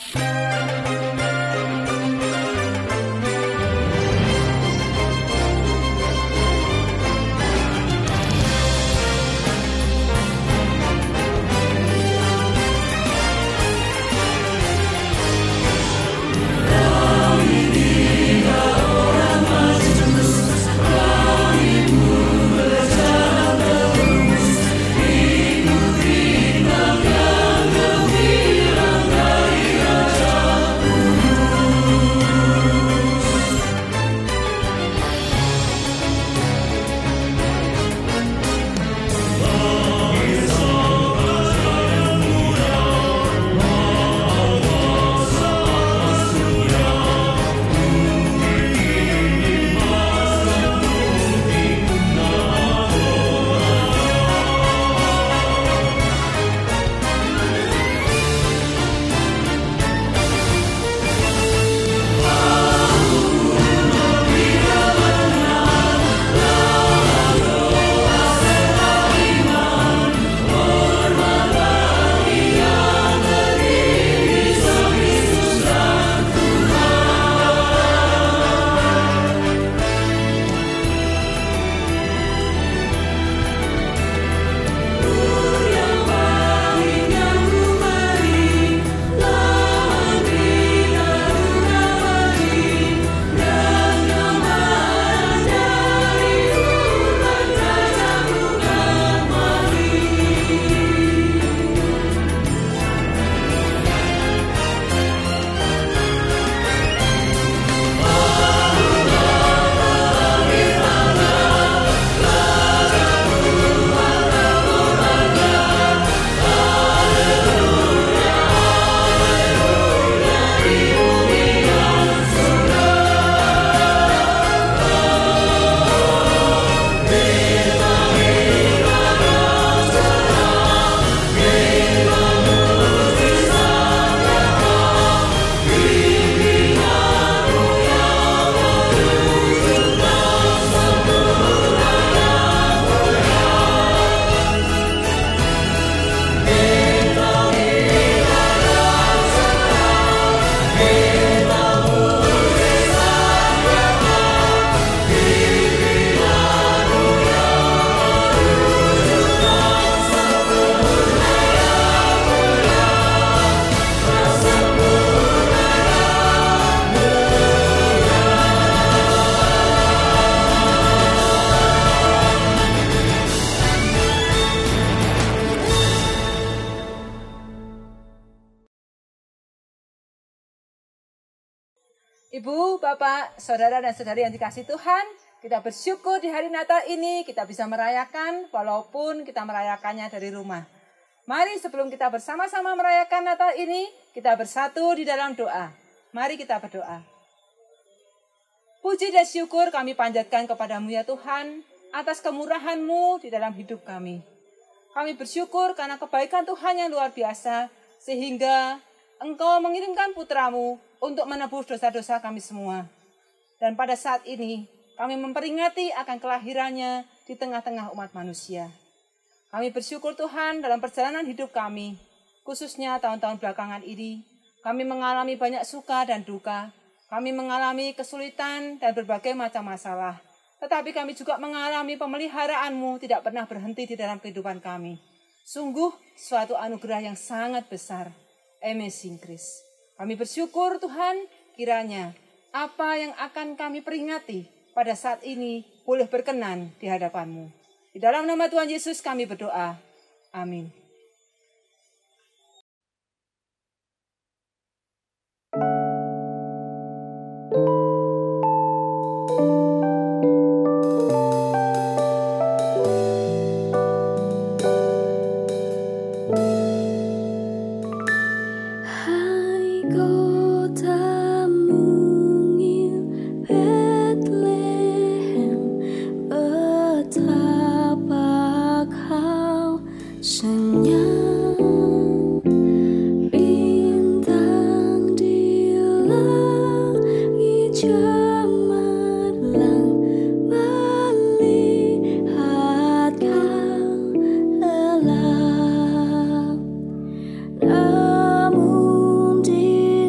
Ibu, Bapak, Saudara dan Saudari yang dikasihi Tuhan, kita bersyukur di hari Natal ini kita bisa merayakan walaupun kita merayakannya dari rumah. Mari sebelum kita bersama-sama merayakan Natal ini, kita bersatu di dalam doa. Mari kita berdoa. Puji dan syukur kami panjatkan kepadamu ya Tuhan, atas kemurahan-Mu di dalam hidup kami. Kami bersyukur karena kebaikan Tuhan yang luar biasa, sehingga Engkau mengirimkan putra-Mu untuk menebus dosa-dosa kami semua. Dan pada saat ini, kami memperingati akan kelahirannya di tengah-tengah umat manusia. Kami bersyukur Tuhan dalam perjalanan hidup kami, khususnya tahun-tahun belakangan ini, kami mengalami banyak suka dan duka, kami mengalami kesulitan dan berbagai macam masalah. Tetapi kami juga mengalami pemeliharaan-Mu tidak pernah berhenti di dalam kehidupan kami. Sungguh suatu anugerah yang sangat besar. Amazing Grace. Kami bersyukur Tuhan, kiranya apa yang akan kami peringati pada saat ini boleh berkenan di hadapan-Mu. Di dalam nama Tuhan Yesus kami berdoa. Amin. Namun di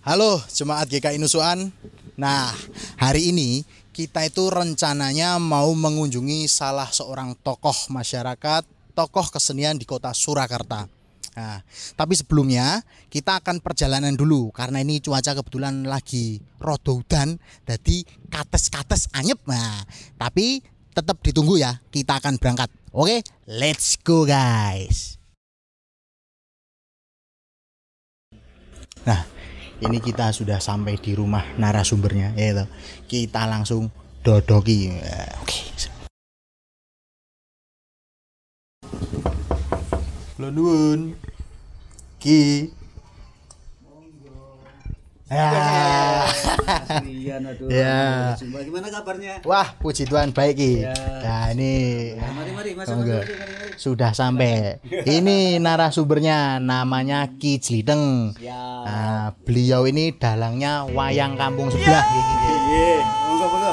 Halo Jemaat GKI Nusuan. Nah, hari ini kita itu rencananya mau mengunjungi salah seorang tokoh masyarakat, tokoh kesenian di kota Surakarta. Nah, tapi sebelumnya kita akan perjalanan dulu karena ini cuaca kebetulan lagi rodo udan, jadi kates-kates anyep. Nah, tapi tetap ditunggu ya, kita akan berangkat. Oke, let's go guys. Nah, ini kita sudah sampai di rumah narasumbernya, ya. Kita langsung dodoki. Oke. Halo nuwun. Ki. Ya. Ya. Gimana kabarnya? Wah, puji Tuhan baik Ki. Ya. Nah, ini Mari, monggo. Sudah sampai. Ini narasumbernya namanya Ki Jliteng. Nah, beliau ini dalangnya wayang kampung sebelah. Iya, monggo.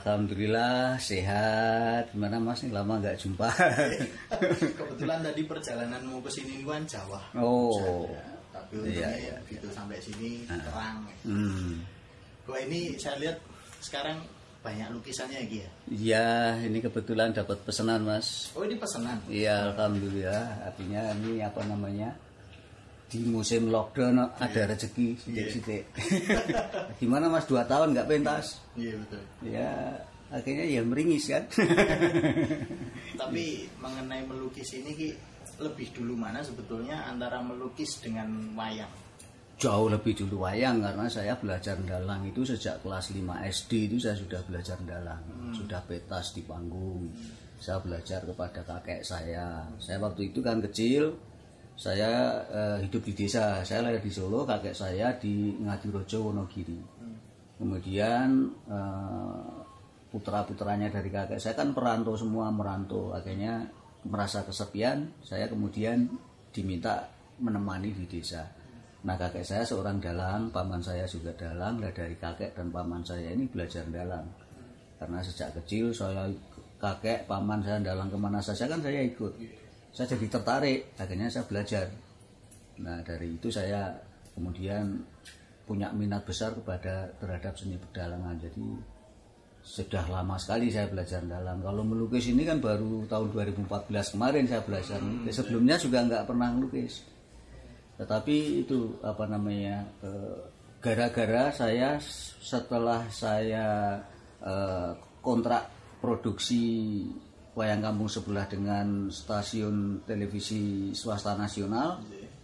Alhamdulillah sehat. Gimana Mas? Ini lama nggak jumpa. Kebetulan tadi perjalananmu ke sini kan Jawa. Oh. Tapi untungnya gitu sampai sini terang. Kok ini saya lihat sekarang banyak lukisannya ya. Iya, ini kebetulan dapat pesanan Mas. Oh, ini pesanan. Iya, alhamdulillah. Artinya ini apa namanya? Di musim lockdown ada rezeki sidik-sidik. Gimana Mas 2 tahun nggak pentas? Iya betul. Ya akhirnya ya meringis kan. Tapi mengenai melukis ini Ki, lebih dulu mana sebetulnya antara melukis dengan wayang? Jauh lebih dulu wayang karena saya belajar dalang itu sejak kelas 5 SD itu saya sudah belajar dalang, sudah pentas di panggung. Saya belajar kepada kakek saya. Saya waktu itu kan kecil. Saya hidup di desa, saya lahir di Solo, kakek saya di Ngadirojo, Wonogiri. Kemudian putra-putranya dari kakek saya kan perantau semua, merantau. Akhirnya merasa kesepian, saya kemudian diminta menemani di desa. Nah kakek saya seorang dalang, paman saya juga dalang. Nah dari kakek dan paman saya ini belajar dalang. Karena sejak kecil saya kakek, paman saya dalang kemana saja kan saya ikut. Saya jadi tertarik, akhirnya saya belajar. Nah dari itu saya kemudian punya minat besar terhadap seni pedalangan. Jadi sudah lama sekali saya belajar dalang. Kalau melukis ini kan baru tahun 2014 kemarin saya belajar. Sebelumnya juga nggak pernah melukis. Tetapi itu apa namanya? Gara-gara saya setelah saya kontrak produksi wayang kampung sebelah dengan stasiun televisi swasta nasional,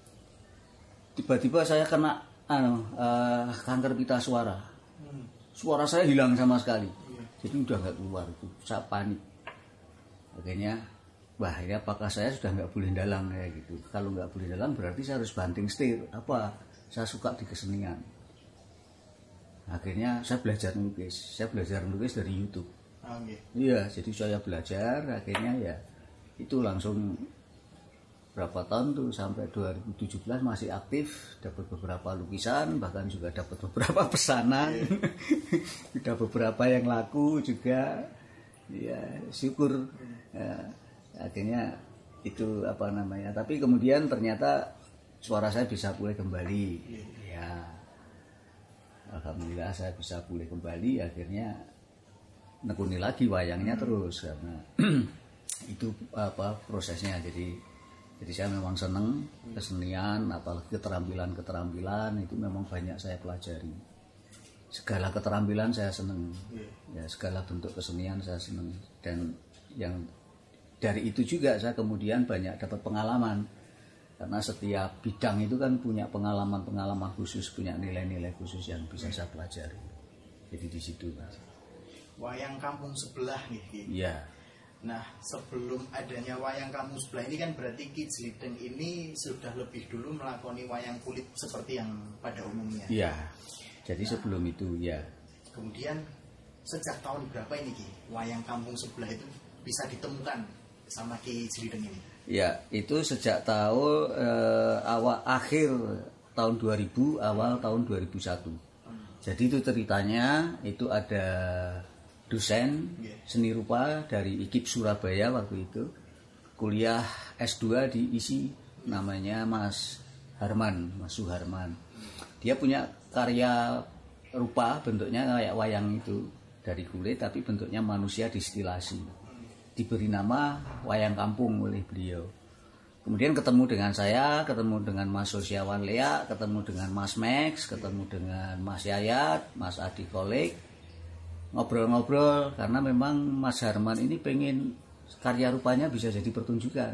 tiba-tiba saya kena kanker pita suara. Suara saya hilang sama sekali, jadi udah nggak keluar. Itu saya panik. Akhirnya, wah ini apakah saya sudah nggak boleh dalang ya gitu? Kalau nggak boleh dalang berarti saya harus banting setir. Apa? Saya suka di kesenian. Akhirnya saya belajar melukis. Saya belajar melukis dari YouTube. Iya, jadi saya belajar, akhirnya ya itu langsung berapa tahun tuh sampai 2017 masih aktif, dapat beberapa lukisan, bahkan juga dapat beberapa pesanan, sudah beberapa yang laku juga, ya syukur. Ya, akhirnya itu apa namanya, tapi kemudian ternyata suara saya bisa pulih kembali, ya alhamdulillah saya bisa pulih kembali, akhirnya nekuni lagi wayangnya terus karena itu apa prosesnya. Jadi saya memang seneng kesenian, apalagi keterampilan itu memang banyak saya pelajari. Segala keterampilan saya seneng, ya segala bentuk kesenian saya seneng, dan yang dari itu juga saya kemudian banyak dapat pengalaman karena setiap bidang itu kan punya pengalaman khusus, punya nilai-nilai khusus yang bisa saya pelajari. Jadi di situ Mas. Wayang kampung sebelah nih. Iya. Nah sebelum adanya wayang kampung sebelah ini kan berarti Ki Jlideng ini sudah lebih dulu melakoni wayang kulit seperti yang pada umumnya. Iya. Jadi sebelum itu ya. Kemudian sejak tahun berapa ini Ki wayang kampung sebelah itu bisa ditemukan sama Ki Jlideng ini? Ya itu sejak tahun akhir tahun 2000 awal tahun 2001. Jadi itu ceritanya itu ada dosen seni rupa dari IKIP Surabaya waktu itu kuliah S2 di ISI, namanya Mas Suharman. Dia punya karya rupa bentuknya kayak wayang itu dari kulit tapi bentuknya manusia distilasi. Diberi nama wayang kampung oleh beliau. Kemudian ketemu dengan saya, ketemu dengan Mas Sosiawan Lea, ketemu dengan Mas Max, ketemu dengan Mas Yayat, Mas Adi Kolik. Ngobrol-ngobrol karena memang Mas Harman ini pengen karya rupanya bisa jadi pertunjukan.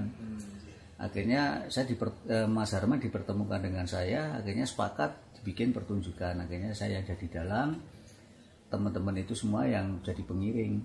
Akhirnya Mas Harman dipertemukan dengan saya, akhirnya sepakat dibikin pertunjukan. Akhirnya saya jadi dalang, teman-teman itu semua yang jadi pengiring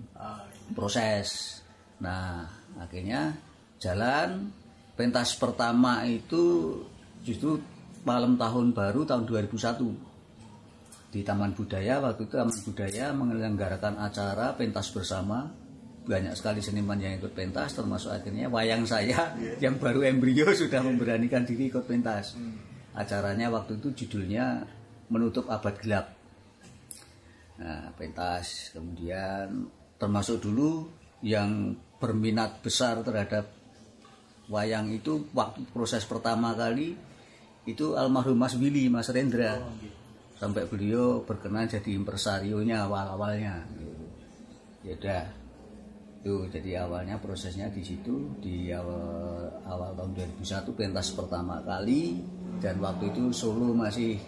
proses. Nah akhirnya jalan. Pentas pertama itu justru malam tahun baru tahun 2001 di Taman Budaya. Waktu itu Taman Budaya menyelenggarakan acara pentas bersama, banyak sekali seniman yang ikut pentas, termasuk akhirnya wayang saya yang baru embrio sudah memberanikan diri ikut pentas. Acaranya waktu itu judulnya Menutup Abad Gelap. Nah, pentas. Kemudian termasuk dulu yang berminat besar terhadap wayang itu waktu proses pertama kali itu almarhum Mas Willy, Mas Rendra. Sampai beliau berkenan jadi impresarionya awal-awalnya. Ya udah. Tuh, jadi awalnya prosesnya di situ di awal tahun 2001 pentas pertama kali, dan waktu itu Solo masih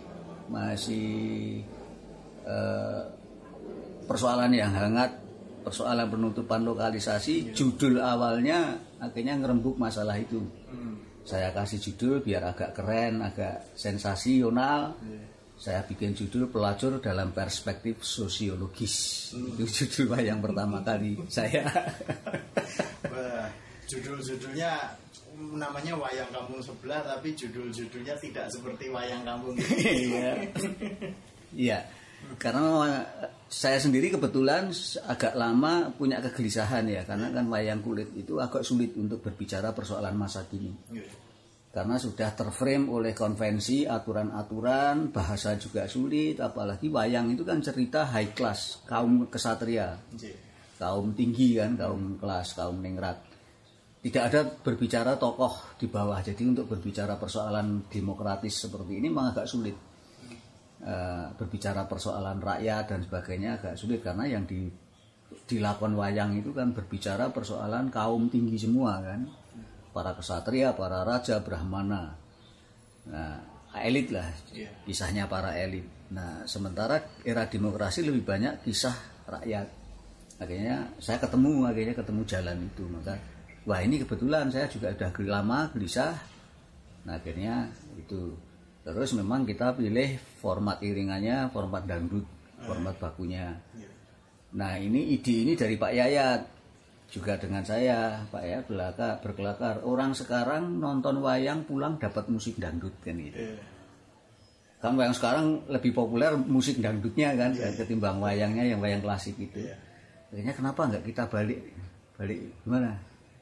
persoalan yang hangat, persoalan penutupan lokalisasi. Judul awalnya akhirnya ngerembuk masalah itu. Saya kasih judul biar agak keren, agak sensasional. Saya bikin judul Pelacur dalam Perspektif Sosiologis. Itu judul wayang pertama kali saya. Wah, judul-judulnya namanya Wayang Kampung Sebelah, tapi judul-judulnya tidak seperti Wayang Kampung. Iya. Iya. Karena saya sendiri kebetulan agak lama punya kegelisahan ya, karena kan wayang kulit itu agak sulit untuk berbicara persoalan masa kini. Karena sudah terframe oleh konvensi, aturan-aturan, bahasa juga sulit, apalagi wayang itu kan cerita high class, kaum kesatria, kaum tinggi kan, kaum kelas, kaum ningrat. Tidak ada berbicara tokoh di bawah, jadi untuk berbicara persoalan demokratis seperti ini memang agak sulit. Berbicara persoalan rakyat dan sebagainya agak sulit, karena yang dilakon wayang itu kan berbicara persoalan kaum tinggi semua kan. Para kesatria, para raja, brahmana, nah, elit lah, kisahnya para elit. Nah, sementara era demokrasi lebih banyak kisah rakyat. Akhirnya saya ketemu jalan itu. Maka, wah ini kebetulan saya juga udah lama gelisah. Nah, akhirnya itu. Terus memang kita pilih format iringannya, format dangdut, format bakunya. Nah, ide ini dari Pak Yayat. Juga dengan saya, Pak ya, berkelakar. Orang sekarang nonton wayang pulang dapat musik dangdut kan gitu. Kan wayang sekarang lebih populer musik dangdutnya kan, ketimbang wayangnya yang wayang klasik itu. Akhirnya kenapa nggak kita balik gimana?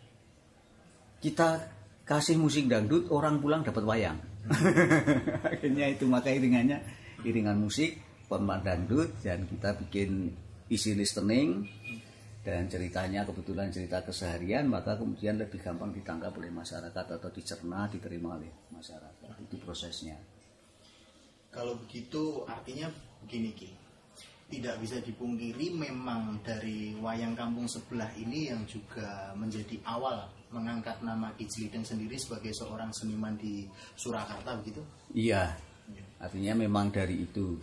Kita kasih musik dangdut, orang pulang dapat wayang. Akhirnya itu, maka iringan musik, format dangdut, dan kita bikin easy listening. Dan ceritanya kebetulan cerita keseharian, maka kemudian lebih gampang ditangkap oleh masyarakat atau dicerna, diterima oleh masyarakat. Itu prosesnya. Kalau begitu artinya begini Ki, tidak bisa dipungkiri memang dari wayang kampung sebelah ini yang juga menjadi awal mengangkat nama Ki Jlideng sendiri sebagai seorang seniman di Surakarta, begitu? Iya, artinya memang dari itu.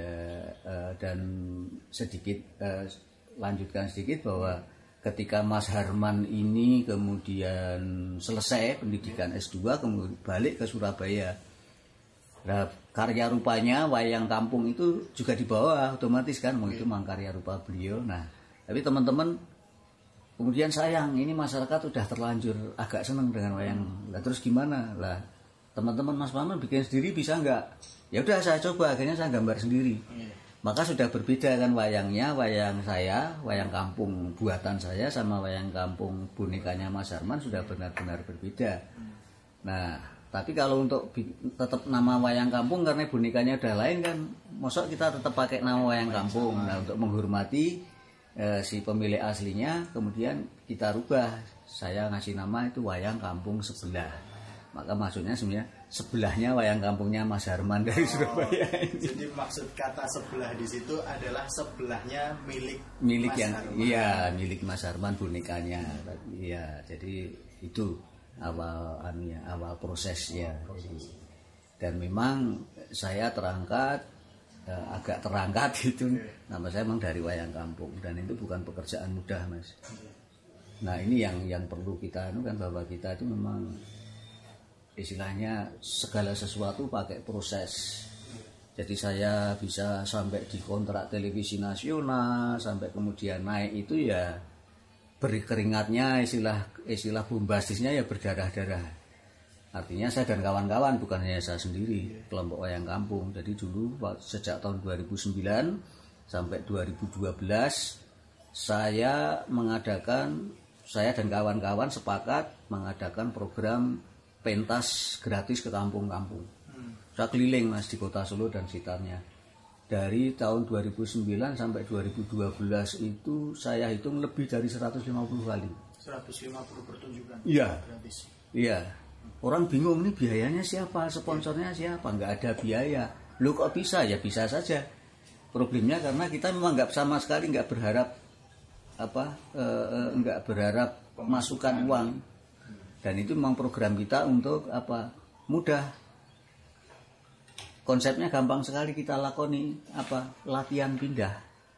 Dan sedikit lanjutkan sedikit bahwa ketika Mas Harman ini kemudian selesai pendidikan S2, kemudian balik ke Surabaya. Nah, karya rupanya wayang kampung itu juga dibawa otomatis kan, itu memang karya rupa beliau. Nah, tapi teman-teman kemudian sayang, ini masyarakat udah terlanjur agak seneng dengan wayang. Lah terus gimana? Lah teman-teman Mas Maman bikin sendiri bisa nggak? Ya udah saya coba, akhirnya saya gambar sendiri. Maka sudah berbeda kan wayangnya, wayang saya, wayang kampung buatan saya sama wayang kampung bonekanya Mas Harman sudah benar-benar berbeda. Nah, tapi kalau untuk tetap nama wayang kampung karena bonekanya udah lain kan, mosok kita tetap pakai nama wayang kampung. Nah, untuk menghormati si pemilik aslinya, kemudian kita rubah. Saya ngasih nama itu wayang kampung sebelah. Maka maksudnya sebenarnya sebelahnya wayang kampungnya Mas Harman dari Surabaya ini. Jadi maksud kata sebelah di situ adalah sebelahnya milik Mas yang Harman. Iya, milik Mas Harman bonekanya. Iya, jadi itu awal prosesnya. Dan memang saya agak terangkat itu. Nama saya memang dari wayang kampung, dan itu bukan pekerjaan mudah, Mas. Nah, ini yang perlu kita kan, bahwa kita itu memang istilahnya segala sesuatu pakai proses. Jadi saya bisa sampai di kontrak televisi nasional, sampai kemudian naik itu ya berkeringatnya, istilah bombastisnya ya berdarah-darah. Artinya saya dan kawan-kawan, bukan hanya saya sendiri, kelompok wayang kampung. Jadi dulu sejak tahun 2009 sampai 2012 saya dan kawan-kawan sepakat mengadakan program pentas gratis ke kampung-kampung. Saya keliling Mas di kota Solo dan sekitarnya. dari tahun 2009 sampai 2012 itu saya hitung lebih dari 150 kali. 150 pertunjukan. Iya. Gratis. Iya. Orang bingung nih biayanya siapa, sponsornya siapa, nggak ada biaya. Loh kok bisa? Ya bisa saja. Problemnya karena kita memang nggak sama sekali nggak berharap nggak berharap masukan uang. Dan itu memang program kita untuk mudah. Konsepnya gampang sekali kita lakoni latihan pindah.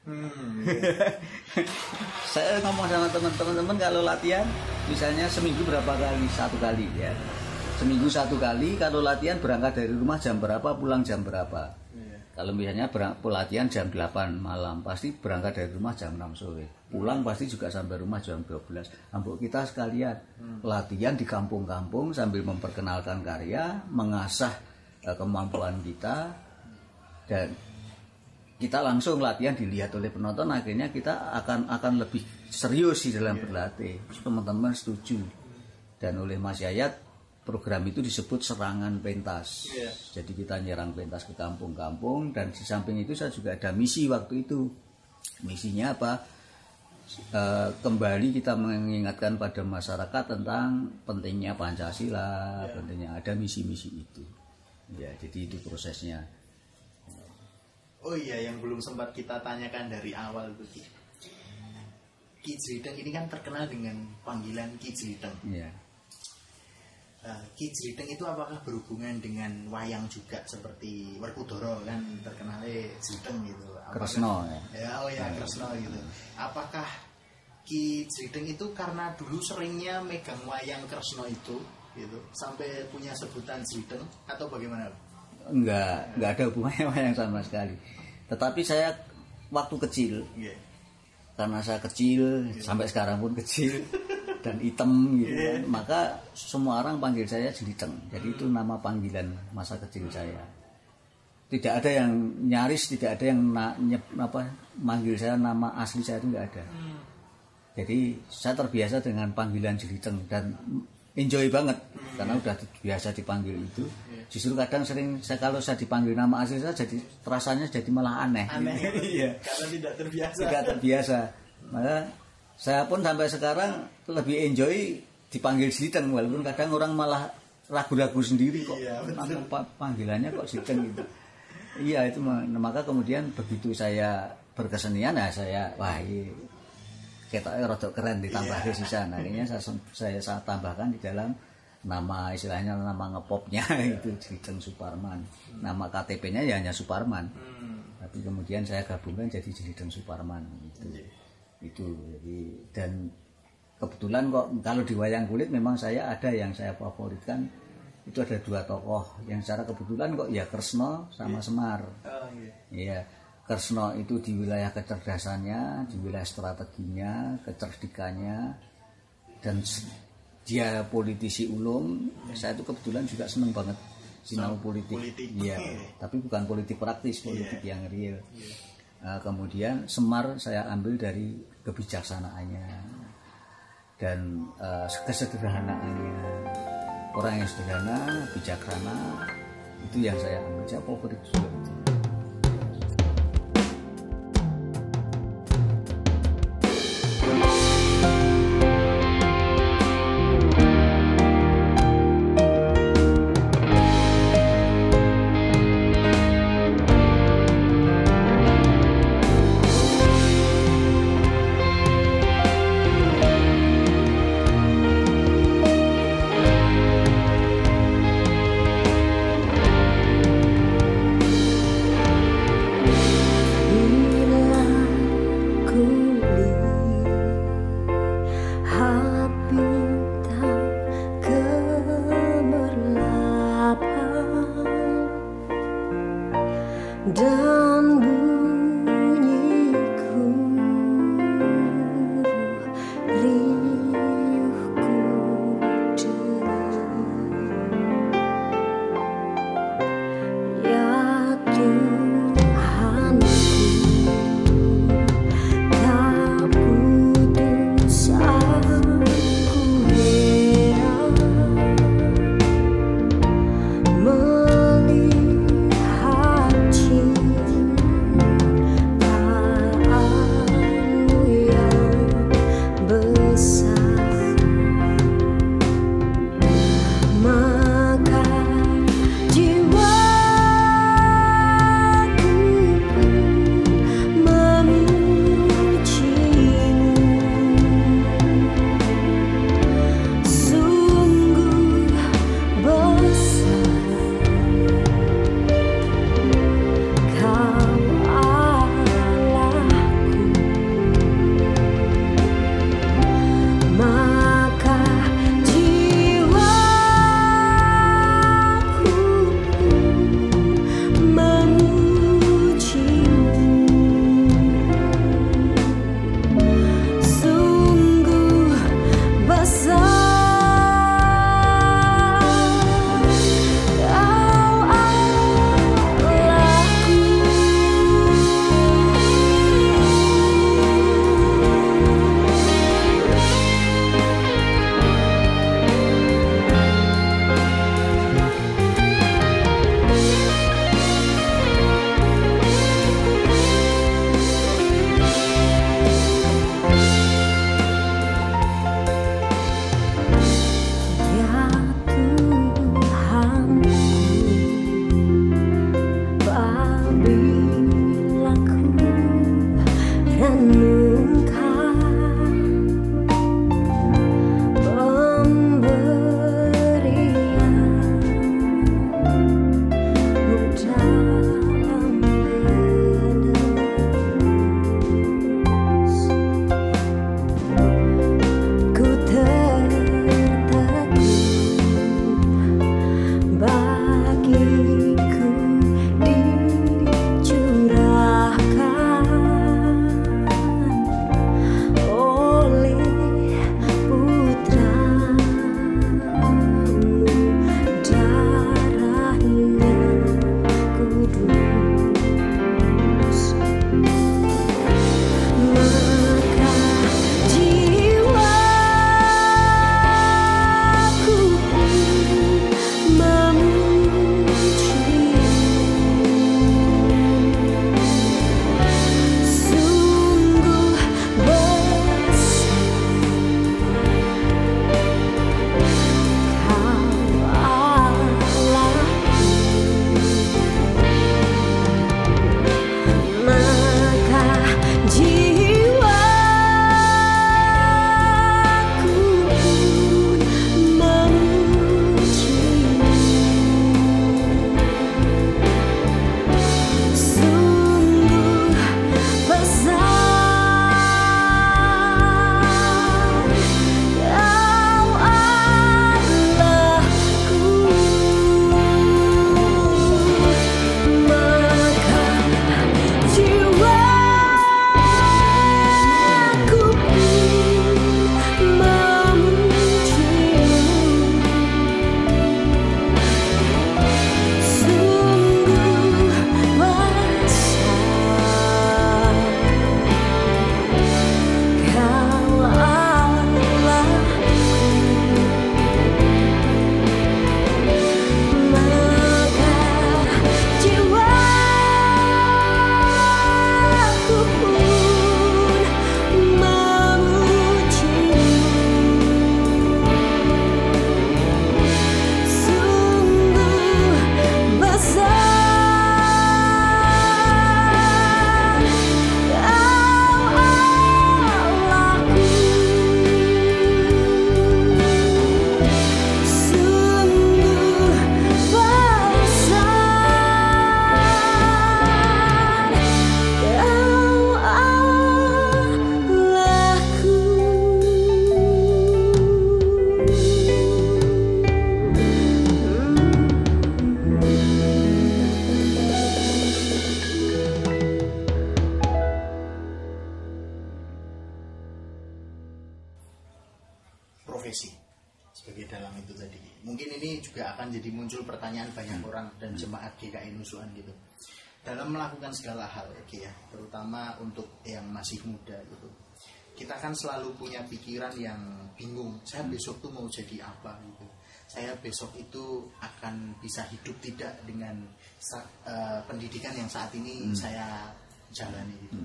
Saya ngomong sama teman-teman kalau latihan misalnya seminggu berapa kali? 1 kali ya. Seminggu 1 kali, kalau latihan berangkat dari rumah jam berapa, pulang jam berapa. Kalau misalnya latihan jam 8 malam, pasti berangkat dari rumah jam 6 sore. Pulang pasti juga sampai rumah jam 12. Ambok kita sekalian latihan di kampung-kampung sambil memperkenalkan karya, mengasah kemampuan kita, dan kita langsung latihan dilihat oleh penonton. Akhirnya kita akan lebih serius di dalam berlatih. Teman-teman setuju. Dan oleh Mas Yayat, program itu disebut serangan pentas. Jadi kita nyerang pentas ke kampung-kampung, dan di samping itu saya juga ada misi waktu itu. Misinya apa? Kembali kita mengingatkan pada masyarakat tentang pentingnya Pancasila, pentingnya ada misi-misi itu. Ya, jadi itu prosesnya. Oh iya, yang belum sempat kita tanyakan dari awal itu, Ki Jrideng ini kan terkenal dengan panggilan Ki Jrideng. Iya. Ki Jrideng itu apakah berhubungan dengan wayang juga, seperti Werkudara kan terkenalnya Jrideng gitu. Kresno ya. Kresno gitu. Apakah Ki Jrideng itu karena dulu seringnya megang wayang Kresno itu gitu sampai punya sebutan Jrideng, atau bagaimana? Enggak ada hubungannya wayang sama sekali. Tetapi saya waktu kecil, karena saya kecil, sampai sekarang pun kecil dan hitam gitu kan, maka semua orang panggil saya Jrideng. Jadi itu nama panggilan masa kecil saya. Tidak ada yang nyaris, tidak ada yang manggil saya nama asli saya, itu enggak ada. Jadi saya terbiasa dengan panggilan Jrideng dan enjoy banget karena udah biasa dipanggil itu. Justru kadang sering kalau saya dipanggil nama asli saya jadi rasanya jadi malah aneh. Iya. Karena tidak terbiasa. Tidak terbiasa. Maka saya pun sampai sekarang lebih enjoy dipanggil Jrideng, walaupun kadang orang malah ragu-ragu sendiri kok. Panggilannya kok Jrideng gitu. Iya, itu maka kemudian begitu saya berkesenian ketoknya rada keren ditambah sisa. Akhirnya saya tambahkan di dalam nama, istilahnya nama ngepopnya itu Jrideng Suparman. Nama KTP-nya ya hanya Suparman. Tapi kemudian saya gabungkan jadi Jrideng Suparman itu. Jadi, dan kebetulan kok kalau di wayang kulit memang saya ada yang saya favoritkan. Itu ada 2 tokoh yang secara kebetulan kok ya Kresno sama Semar. Iya. Kresno itu di wilayah kecerdasannya, di wilayah strateginya, kecerdikannya, dan dia politisi ulung. Saya itu kebetulan juga seneng banget sinau politik. Iya, tapi bukan politik praktis, politik yang real. Kemudian Semar saya ambil dari kebijaksanaannya dan kesederhanaannya. Orang yang sederhana, bijaksana, itu yang saya ambil. Saya favorit juga itu. Dan bunyiku riuhku ya Tuhanku, tak putus aku heran melihat cinta mungkin ini juga akan jadi muncul pertanyaan banyak orang dan jemaat GKI Nusuan gitu. Dalam melakukan segala hal ya, terutama untuk yang masih muda gitu. Kita kan selalu punya pikiran yang bingung. Saya besok tuh mau jadi apa gitu. Saya besok itu akan bisa hidup tidak dengan pendidikan yang saat ini saya jalani gitu.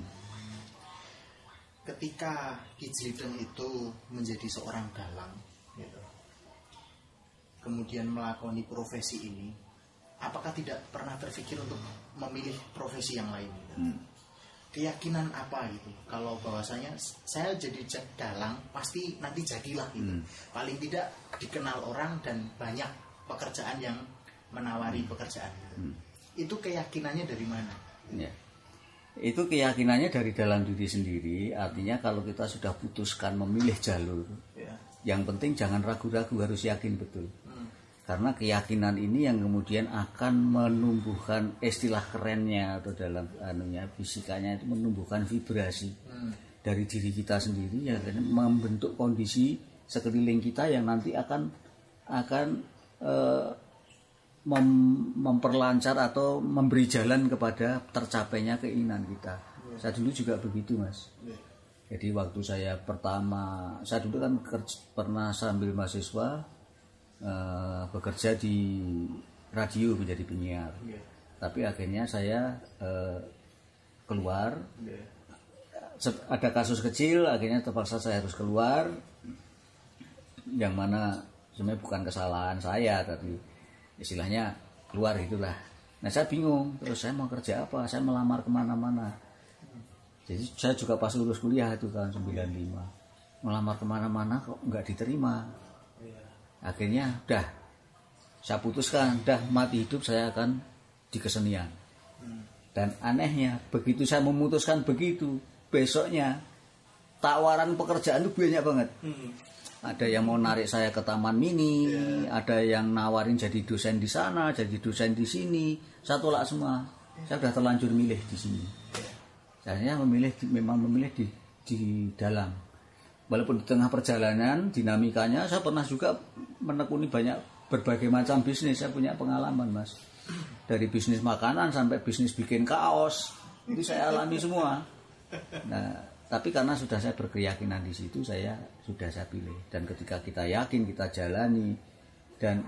Ketika Ki Jlideng itu menjadi seorang dalang gitu, kemudian melakoni profesi ini, apakah tidak pernah terpikir untuk memilih profesi yang lain gitu? Keyakinan apa gitu, kalau bahwasanya saya jadi dalang pasti nanti jadilah gitu, paling tidak dikenal orang dan banyak pekerjaan yang menawari pekerjaan gitu. Itu keyakinannya dari mana? Ya. Itu keyakinannya dari dalam diri sendiri. Artinya kalau kita sudah putuskan memilih jalur, yang penting jangan ragu-ragu, harus yakin betul. Karena keyakinan ini yang kemudian akan menumbuhkan, istilah kerennya atau dalam fisikanya itu menumbuhkan vibrasi dari diri kita sendiri, ya, membentuk kondisi sekeliling kita yang nanti akan memperlancar atau memberi jalan kepada tercapainya keinginan kita. Saya dulu juga begitu, Mas. Jadi waktu saya dulu kan pernah sambil mahasiswa bekerja di radio menjadi penyiar. Tapi akhirnya saya keluar. Ada kasus kecil, akhirnya terpaksa saya harus keluar. Yang mana sebenarnya bukan kesalahan saya, tapi istilahnya keluar itulah. Nah saya bingung, terus saya mau kerja apa? Saya melamar kemana-mana. Jadi saya juga pas lulus kuliah itu tahun 95, melamar kemana-mana kok nggak diterima. Akhirnya udah saya putuskan, mati hidup saya akan di kesenian. Dan anehnya begitu saya memutuskan begitu, besoknya tawaran pekerjaan itu banyak banget. Ada yang mau narik saya ke Taman Mini, ada yang nawarin jadi dosen di sana, jadi dosen di sini. Saya tolak semua. Saya sudah terlanjur milih di sini. Saya memang memilih di dalam. Walaupun di tengah perjalanan dinamikanya, saya pernah juga menekuni berbagai macam bisnis. Saya punya pengalaman, Mas. Dari bisnis makanan sampai bisnis bikin kaos, itu saya alami semua. Nah, tapi karena sudah saya berkeyakinan di situ, saya pilih. Dan ketika kita yakin, kita jalani. Dan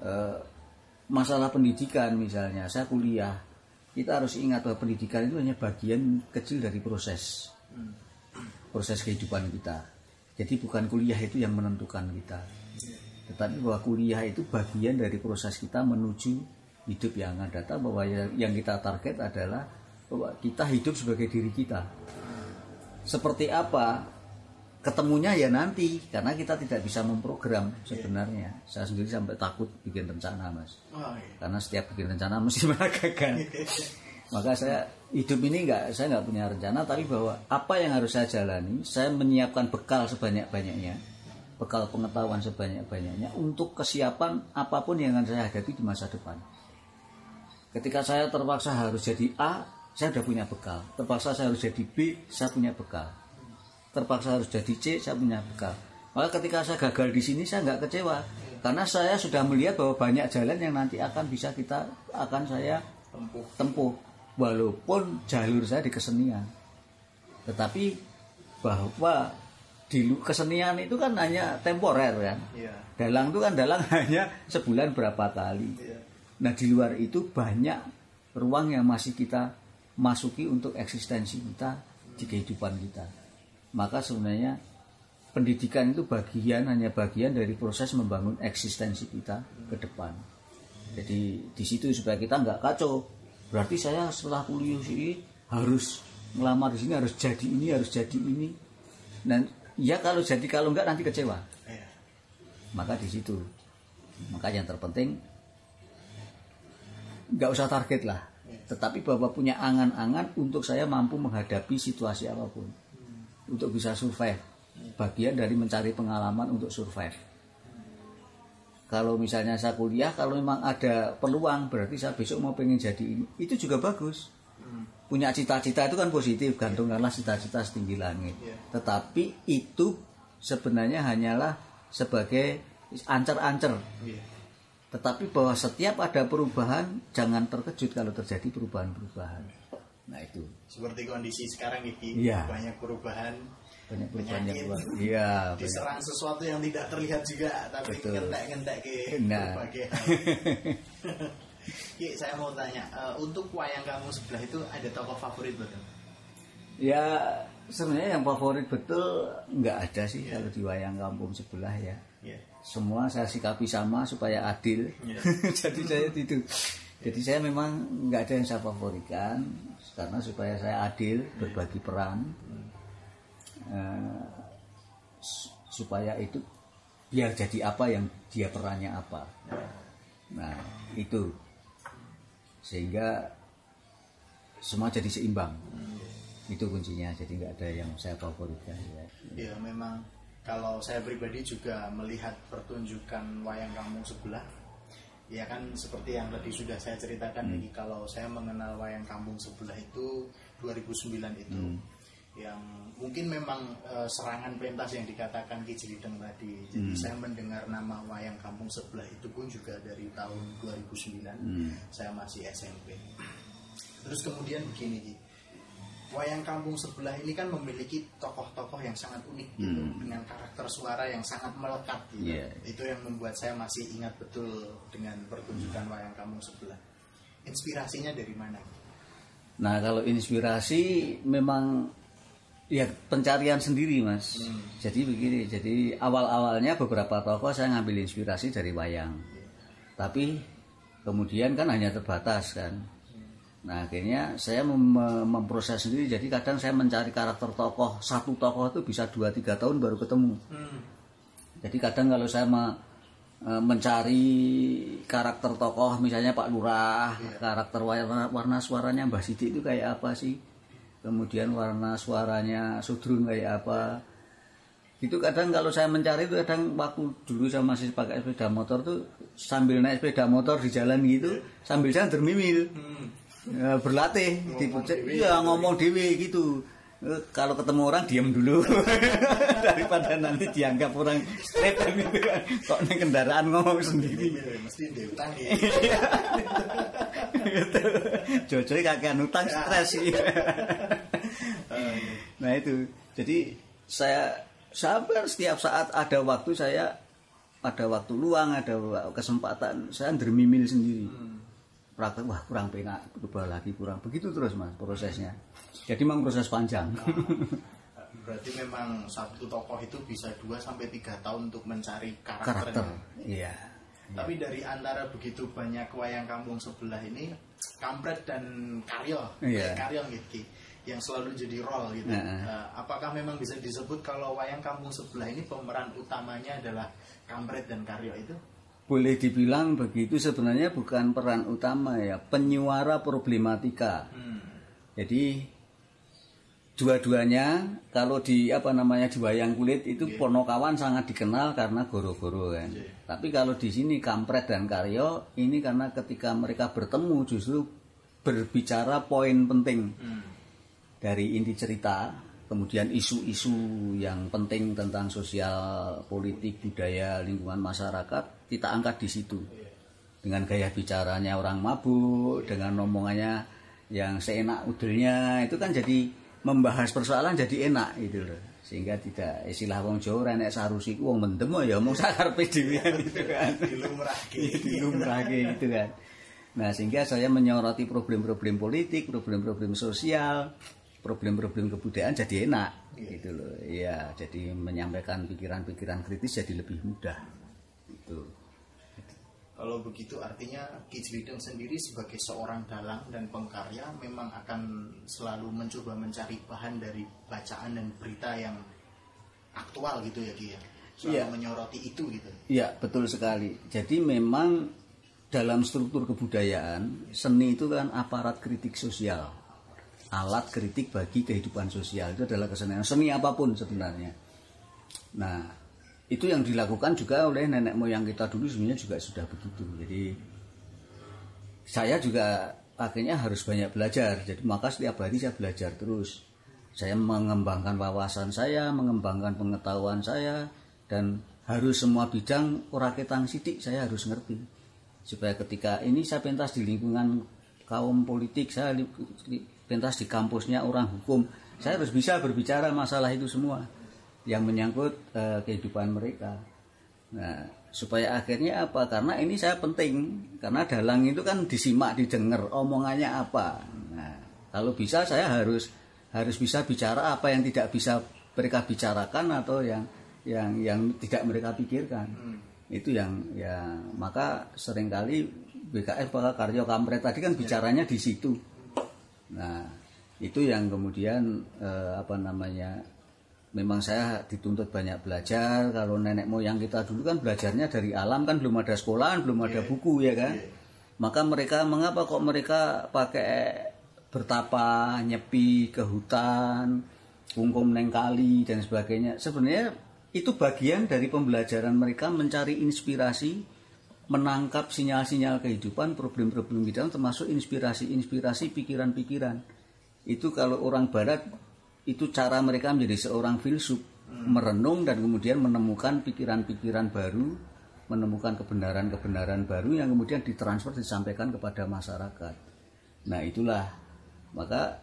masalah pendidikan misalnya, saya kuliah, kita harus ingat bahwa pendidikan itu hanya bagian kecil dari proses kehidupan kita. Jadi bukan kuliah itu yang menentukan kita, tetapi bahwa kuliah itu bagian dari proses kita menuju hidup yang akan datang. Bahwa yang kita target adalah bahwa kita hidup sebagai diri kita. Seperti apa ketemunya ya nanti, karena kita tidak bisa memprogram sebenarnya. Saya sendiri sampai takut bikin rencana, Mas. Karena setiap bikin rencana mesti gagal. Maka saya hidup ini saya nggak punya rencana, tapi bahwa apa yang harus saya jalani, saya menyiapkan bekal sebanyak-banyaknya, bekal pengetahuan sebanyak-banyaknya untuk kesiapan apapun yang akan saya hadapi di masa depan. Ketika saya terpaksa harus jadi A, saya sudah punya bekal. Terpaksa saya harus jadi B, saya punya bekal. Terpaksa harus jadi C, saya punya bekal. Maka ketika saya gagal di sini, saya nggak kecewa, karena saya sudah melihat bahwa banyak jalan yang nanti akan saya tempuh. Walaupun jalur saya di kesenian, tetapi bahwa di kesenian itu kan hanya temporer kan. Dalang itu kan hanya sebulan berapa kali. Nah di luar itu banyak ruang yang masih kita masuki untuk eksistensi kita di kehidupan kita. Maka sebenarnya pendidikan itu hanya bagian dari proses membangun eksistensi kita ke depan. Jadi di situ supaya kita nggak kacau. Berarti saya setelah kuliah ini harus ngelamar di sini, harus jadi ini. Dan ya kalau enggak nanti kecewa. Maka di situ. Maka yang terpenting nggak usah target lah. Tetapi Bapak punya angan-angan untuk saya mampu menghadapi situasi apapun. Untuk bisa survive. Bagian dari mencari pengalaman untuk survive. Kalau misalnya saya kuliah, kalau memang ada peluang, berarti saya besok mau pengen jadi ini. Itu juga bagus. Punya cita-cita itu kan positif, gantungkanlah cita-cita setinggi langit. Tetapi itu sebenarnya hanyalah sebagai ancer-ancer. Tetapi bahwa setiap ada perubahan, jangan terkejut kalau terjadi perubahan-perubahan. Nah itu. Seperti kondisi sekarang ini, Iya. banyak perubahan. Banyak perubahan yang Penyakit. luar. Iya. Diserang sesuatu yang tidak terlihat juga, tapi Betul. ngentek-ngentek ke Nah. berbagai hal. Ki, saya mau tanya, untuk wayang kampung sebelah itu ada tokoh favorit betul? Ya sebenarnya yang favorit betul nggak ada sih kalau di wayang kampung sebelah ya. Iya. Semua saya sikapi sama supaya adil. Iya. Jadi saya itu. Jadi saya memang nggak ada yang saya favoritkan karena supaya saya adil berbagi peran. Supaya itu biar jadi apa yang dia perannya apa. Nah itu sehingga semua jadi seimbang. Itu kuncinya, jadi nggak ada yang saya favoritkan ya. Ya memang kalau saya pribadi juga melihat pertunjukan wayang kampung sebelah, ya kan seperti yang tadi sudah saya ceritakan lagi, kalau saya mengenal wayang kampung sebelah itu 2009 itu, yang mungkin memang serangan pentas yang dikatakan Ki Jelideng tadi. Jadi saya mendengar nama wayang kampung sebelah itu pun juga dari tahun 2009, saya masih SMP. Terus kemudian begini Ki, wayang kampung sebelah ini kan memiliki tokoh-tokoh yang sangat unik gitu, dengan karakter suara yang sangat melekat gitu. Yeah. Itu yang membuat saya masih ingat betul dengan pertunjukan wayang kampung sebelah. Inspirasinya dari mana? Nah kalau inspirasi memang ya pencarian sendiri mas. Jadi begini, jadi awal-awalnya beberapa tokoh saya ngambil inspirasi dari wayang. Tapi kemudian kan hanya terbatas kan. Nah akhirnya saya memproses sendiri. Jadi kadang saya mencari karakter tokoh, satu tokoh itu bisa 2-3 tahun baru ketemu. Jadi kadang kalau saya mencari karakter tokoh, misalnya Pak Lurah, karakter warna suaranya Mbah Sidik itu kayak apa sih, kemudian warna suaranya Sudrun kayak apa. Itu kadang kalau saya mencari itu, kadang waktu dulu saya masih pakai sepeda motor tuh, sambil naik sepeda motor di jalan gitu, sambil saya dermimil. Ya, berlatih ngomong dewe gitu. Kalau ketemu orang diam dulu daripada nanti dianggap orang strepem gitu kan. Kok naik kendaraan ngomong sendiri Mesti diutang ya. Jojoy kakean utang stres. Nah itu. Jadi saya sabar setiap saat ada waktu, saya ada waktu luang, ada kesempatan, saya dermimil sendiri. Praktek, wah kurang penak, berubah lagi kurang, begitu terus mas prosesnya. Jadi memang proses panjang. Berarti memang satu tokoh itu bisa 2-3 tahun untuk mencari karakternya. Iya. Tapi dari antara begitu banyak wayang kampung sebelah ini, kampret dan karyo, Iya. karyo gitu, yang selalu jadi role gitu. Apakah memang bisa disebut kalau wayang kampung sebelah ini pemeran utamanya adalah kampret dan karyo itu? Boleh dibilang begitu, sebenarnya bukan peran utama ya, penyuara problematika. Jadi dua-duanya kalau di di wayang kulit itu Ponokawan sangat dikenal karena goro-goro kan. Tapi kalau di sini kampret dan karyo ini karena ketika mereka bertemu justru berbicara poin penting dari inti cerita. Kemudian isu-isu yang penting tentang sosial, politik, budaya, lingkungan masyarakat kita angkat di situ. Dengan gaya bicaranya orang mabuk, dengan omongannya yang seenak udelnya, itu kan jadi membahas persoalan jadi enak gitu loh. Sehingga tidak istilah wong Jawa nek sarusi ku wong mendem ya omong sakarepe dhewe gitu kan. Dilumrahke gitu kan. Nah, sehingga saya menyoroti problem-problem politik, problem-problem sosial, problem-problem kebudayaan jadi enak gitu loh. Iya, jadi menyampaikan pikiran-pikiran kritis jadi lebih mudah. Itu. Kalau begitu artinya Ki Jelideng sendiri sebagai seorang dalang dan pengkarya memang akan selalu mencoba mencari bahan dari bacaan dan berita yang aktual gitu ya Ki ya. Selalu menyoroti itu gitu. Iya, betul sekali. Jadi memang dalam struktur kebudayaan, seni itu kan aparat kritik sosial. Alat kritik bagi kehidupan sosial, itu adalah kesenian, seni apapun sebenarnya. Nah, itu yang dilakukan juga oleh nenek moyang kita dulu sebenarnya juga sudah begitu. Jadi saya juga akhirnya harus banyak belajar. Jadi maka setiap hari saya belajar terus. Saya mengembangkan wawasan saya, mengembangkan pengetahuan saya, dan harus semua bidang ora ketang sidik saya harus ngerti. supaya ketika ini saya pentas di lingkungan kaum politik, saya pentas di kampusnya orang hukum, saya harus bisa berbicara masalah itu semua yang menyangkut kehidupan mereka. Nah, supaya akhirnya apa? Karena ini saya penting, karena dalang itu kan disimak, didengar omongannya apa. Nah, kalau bisa saya harus bisa bicara apa yang tidak bisa mereka bicarakan atau yang tidak mereka pikirkan. Itu yang maka seringkali BKS Karyo Kampret tadi kan bicaranya di situ. Nah, itu yang kemudian memang saya dituntut banyak belajar. Kalau nenek moyang kita dulu kan belajarnya dari alam, kan belum ada sekolahan, belum ada buku ya kan. Maka mengapa kok mereka pakai bertapa, nyepi ke hutan, kungkum neng kali dan sebagainya. Sebenarnya itu bagian dari pembelajaran mereka mencari inspirasi, menangkap sinyal-sinyal kehidupan, problem-problem kehidupan, termasuk inspirasi pikiran-pikiran. Itu kalau orang barat, itu cara mereka menjadi seorang filsuf, merenung dan kemudian menemukan pikiran-pikiran baru, menemukan kebenaran-kebenaran baru yang kemudian ditransfer, disampaikan kepada masyarakat. Nah itulah, maka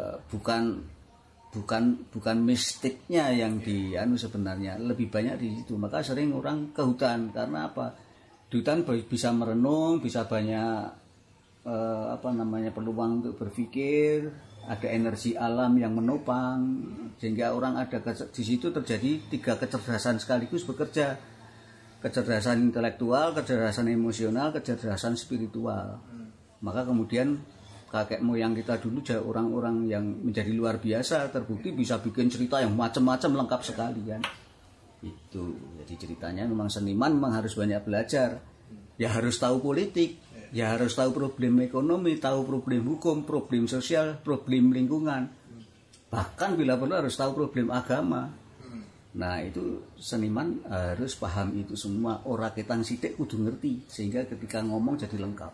bukan mistiknya yang sebenarnya, lebih banyak di situ. Maka sering orang ke hutan karena apa? Di hutan bisa merenung, bisa banyak peluang untuk berpikir, ada energi alam yang menopang, sehingga orang ada di situ terjadi 3 kecerdasan sekaligus bekerja. Kecerdasan intelektual, kecerdasan emosional, kecerdasan spiritual. Maka kemudian kakek moyang kita dulu orang-orang yang menjadi luar biasa, terbukti bisa bikin cerita yang macam-macam, lengkap sekali kan. Itu jadi ceritanya memang seniman memang harus banyak belajar. Ya harus tahu politik, ya harus tahu problem ekonomi, tahu problem hukum, problem sosial, problem lingkungan. Bahkan bila perlu harus tahu problem agama. Nah itu seniman harus paham itu semua. Ora ketang sidik kudu ngerti, sehingga ketika ngomong jadi lengkap.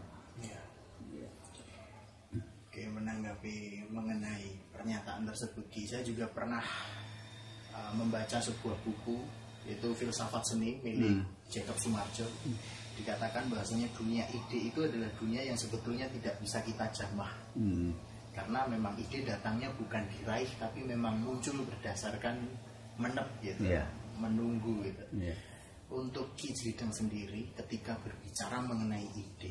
Oke, menanggapi mengenai pernyataan tersebut, saya juga pernah membaca sebuah buku, yaitu Filsafat Seni milik Jacob Sumarjo. Dikatakan bahwasanya dunia ide itu adalah dunia yang sebetulnya tidak bisa kita jamah. Karena memang ide datangnya bukan diraih, tapi memang muncul berdasarkan menep gitu, menunggu gitu. Untuk Ki Jlideng sendiri ketika berbicara mengenai ide,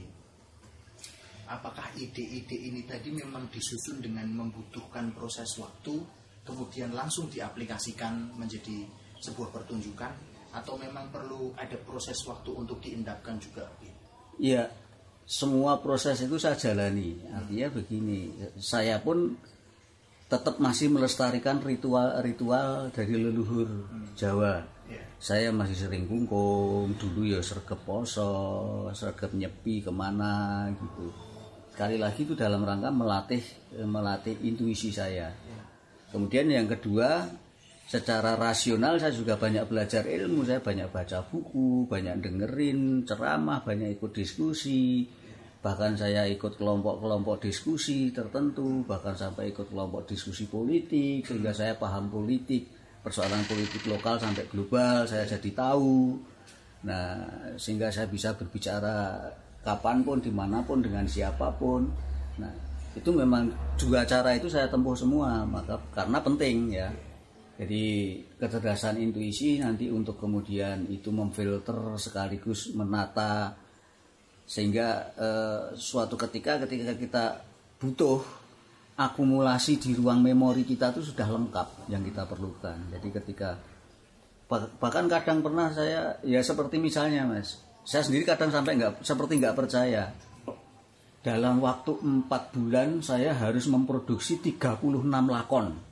apakah ide-ide ini tadi memang disusun dengan membutuhkan proses waktu, kemudian langsung diaplikasikan menjadi sebuah pertunjukan, atau memang perlu ada proses waktu untuk diendapkan juga? Iya, semua proses itu saya jalani. Artinya begini, saya pun tetap masih melestarikan ritual-ritual dari leluhur Jawa. Saya masih sering kungkum, dulu ya sregep poso, sregep nyepi kemana gitu. Sekali lagi itu dalam rangka melatih intuisi saya. Kemudian yang kedua, secara rasional saya juga banyak belajar ilmu, saya banyak baca buku, banyak dengerin ceramah, banyak ikut diskusi. Bahkan saya ikut kelompok-kelompok diskusi tertentu, bahkan sampai ikut kelompok diskusi politik, sehingga saya paham politik, persoalan politik lokal sampai global, saya jadi tahu. Nah, sehingga saya bisa berbicara kapanpun, dimanapun, dengan siapapun. Nah, itu memang dua cara itu saya tempuh semua, maka karena penting ya. Jadi kecerdasan intuisi nanti untuk kemudian itu memfilter sekaligus menata, sehingga suatu ketika kita butuh akumulasi di ruang memori kita itu sudah lengkap yang kita perlukan. Jadi ketika bahkan kadang pernah saya ya seperti misalnya Mas, saya sendiri kadang sampai nggak percaya. Dalam waktu 4 bulan saya harus memproduksi 36 lakon.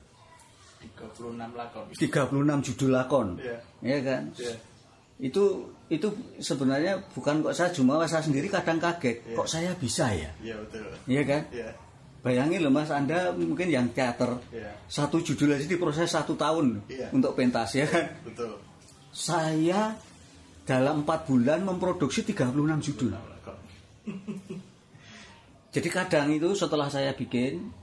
36 judul lakon. Ya kan? Itu sebenarnya bukan kok saya Jumawa, saya sendiri kadang kaget. Kok saya bisa ya? Iya betul. Iya kan? Bayangin loh Mas, Anda mungkin yang teater, satu judul aja diproses 1 tahun untuk pentas ya kan? Betul. Saya dalam 4 bulan memproduksi 36 judul. Jadi kadang itu setelah saya bikin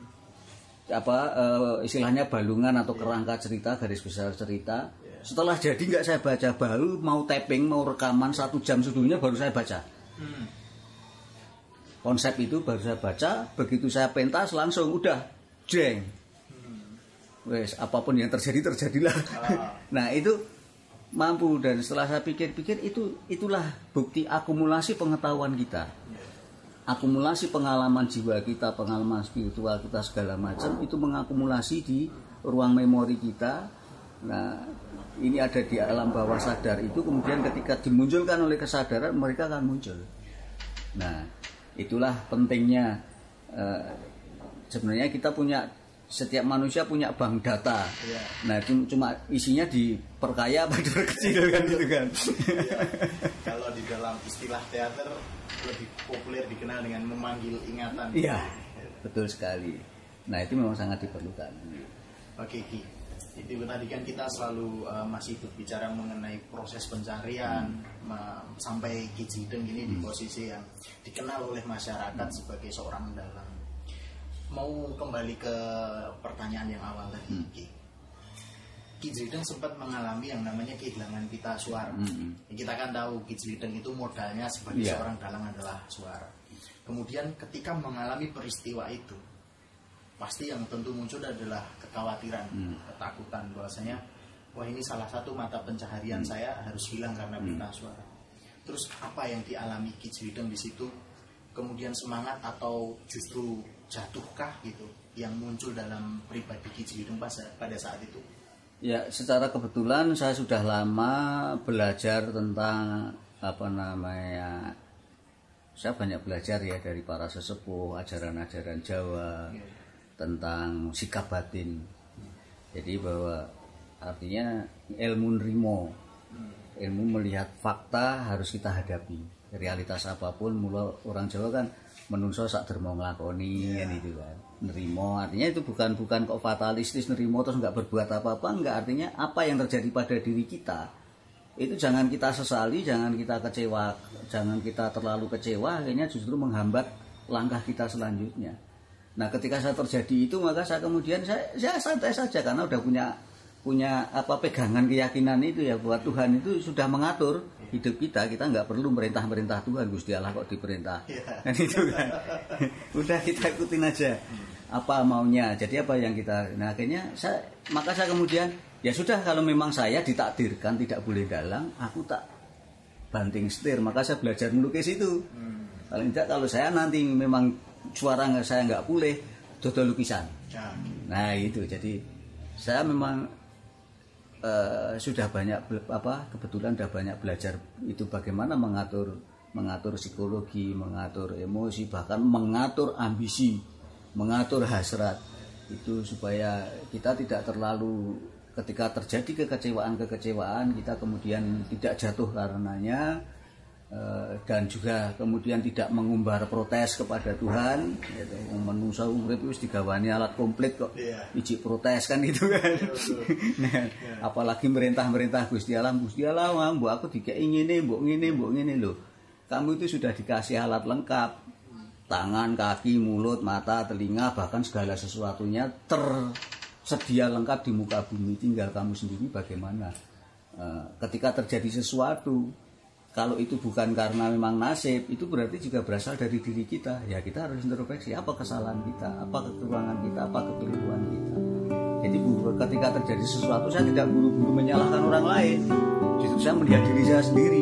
istilahnya balungan atau kerangka cerita, garis besar cerita, setelah jadi nggak saya baca, baru mau tapping, mau rekaman 1 jam sebelumnya baru saya baca. Konsep itu baru saya baca, begitu saya pentas langsung udah jeng. Wes, apapun yang terjadi terjadilah. Nah, itu mampu, dan setelah saya pikir-pikir itulah bukti akumulasi pengetahuan kita. Akumulasi pengalaman jiwa kita, pengalaman spiritual kita segala macam itu mengakumulasi di ruang memori kita. Nah, ini ada di alam bawah sadar itu, kemudian ketika dimunculkan oleh kesadaran mereka akan muncul. Nah, itulah pentingnya sebenarnya kita punya, setiap manusia punya bank data. Nah, cuma isinya diperkaya apa diperkecil kan gitu kan. Kalau di dalam istilah teater lebih populer dikenal dengan memanggil ingatan. Iya, betul sekali. Nah, itu memang sangat diperlukan. Oke, Ki. Itu tadi kan kita selalu masih berbicara mengenai proses pencarian sampai Ki Jideng ini di posisi yang dikenal oleh masyarakat sebagai seorang dalang. Mau kembali ke pertanyaan yang awal tadi, Ki Jideng sempat mengalami yang namanya kehilangan pita suara. Kita kan tahu Ki Jideng itu modalnya sebagai seorang dalang adalah suara. Kemudian ketika mengalami peristiwa itu, pasti yang tentu muncul adalah kekhawatiran, ketakutan bahwasanya wah ini salah satu mata pencaharian saya harus hilang karena pita suara. Terus apa yang dialami Ki Jideng di situ? Kemudian semangat atau justru jatuhkah gitu yang muncul dalam pribadi Ki Jideng pada saat itu? Ya, secara kebetulan saya sudah lama belajar tentang saya banyak belajar ya dari para sesepuh, ajaran-ajaran Jawa tentang sikap batin. Jadi bahwa artinya ilmu nrimo, ilmu melihat fakta harus kita hadapi. Realitas apapun, mula orang Jawa kan menungso sak dermo nglakoni kan itu kan. Nerimo artinya itu bukan kok fatalistis nerimo terus nggak berbuat apa-apa, enggak, artinya apa yang terjadi pada diri kita itu jangan kita sesali, jangan kita kecewa, jangan kita terlalu kecewa, akhirnya justru menghambat langkah kita selanjutnya. Nah, ketika saya terjadi itu, maka saya kemudian saya santai saja karena udah punya pegangan keyakinan itu ya, bahwa Tuhan itu sudah mengatur hidup kita nggak perlu merintah Tuhan, Gusti Allah kok diperintah kan itu kan. Udah kita ikutin aja apa maunya, jadi apa yang kita. Nah, akhirnya saya kemudian ya sudah, kalau memang saya ditakdirkan tidak boleh dalang, aku tak banting setir, maka saya belajar melukis itu. Paling tidak kalau saya nanti memang suara saya nggak boleh, dodol lukisan. Nah itu, jadi saya memang sudah banyak kebetulan sudah banyak belajar itu bagaimana mengatur psikologi, mengatur emosi, bahkan mengatur ambisi, mengatur hasrat itu supaya kita tidak terlalu, ketika terjadi kekecewaan kita kemudian tidak jatuh karenanya, dan juga kemudian tidak mengumbar protes kepada Tuhan. Menungsa urip wis digawani alat komplit kok ijik protes kan gitu kan. Nah, apalagi merintah Gusti Allah mbok aku dikei ngene, mbok ngene lho. Kamu itu sudah dikasih alat lengkap. Tangan, kaki, mulut, mata, telinga, bahkan segala sesuatunya tersedia lengkap di muka bumi. Tinggal kamu sendiri bagaimana ketika terjadi sesuatu. Kalau itu bukan karena memang nasib, itu berarti juga berasal dari diri kita. Ya kita harus introspeksi, apa kesalahan kita, apa kekurangan kita, apa kekeliruan kita. Jadi ketika terjadi sesuatu, saya tidak buru-buru menyalahkan orang lain. Justru saya melihat diri saya sendiri.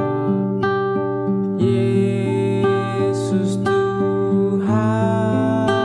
Yesus Tuhan